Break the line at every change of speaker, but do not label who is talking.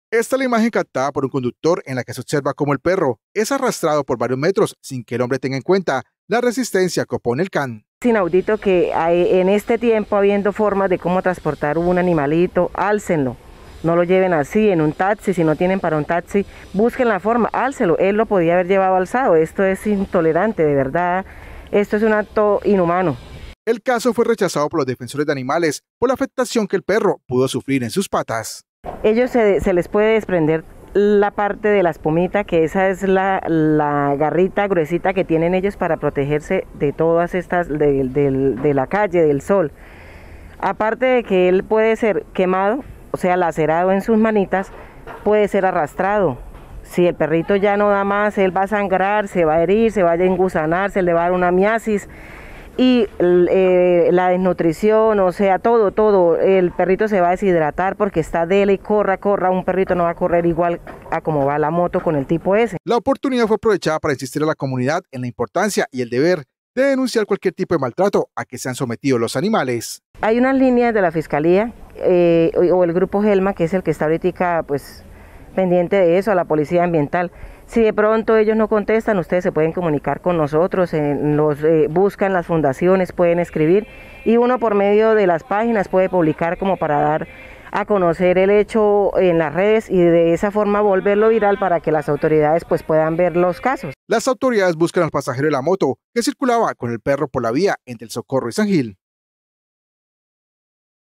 Esta es la imagen captada por un conductor en la que se observa cómo el perro es arrastrado por varios metros sin que el hombre tenga en cuenta la resistencia que opone el can.
Es inaudito que en este tiempo, habiendo formas de cómo transportar un animalito, álcenlo. No lo lleven así en un taxi, si no tienen para un taxi, busquen la forma, álcelo. Él lo podía haber llevado alzado. Esto es intolerante, de verdad. Esto es un acto inhumano.
El caso fue rechazado por los defensores de animales por la afectación que el perro pudo sufrir en sus patas.
Ellos se les puede desprender la parte de la espumita, que esa es la garrita gruesita que tienen ellos para protegerse de todas estas, de la calle, del sol. Aparte de que él puede ser quemado, o sea, lacerado en sus manitas, puede ser arrastrado. Si el perrito ya no da más, él va a sangrar, se va a herir, se va a engusanar, se le va a dar una miasis. Y la desnutrición, o sea, todo, el perrito se va a deshidratar porque está dele y corra, un perrito no va a correr igual a como va la moto con el tipo ese.
La oportunidad fue aprovechada para insistir a la comunidad en la importancia y el deber de denunciar cualquier tipo de maltrato a que se han sometido los animales.
Hay unas líneas de la Fiscalía o el Grupo Gelma, que es el que está ahorita pues pendiente de eso, a la Policía Ambiental. Si de pronto ellos no contestan, ustedes se pueden comunicar con nosotros, buscan las fundaciones, pueden escribir y uno por medio de las páginas puede publicar como para dar a conocer el hecho en las redes y de esa forma volverlo viral para que las autoridades pues puedan ver los casos.
Las autoridades buscan al pasajero de la moto que circulaba con el perro por la vía entre El Socorro y San Gil.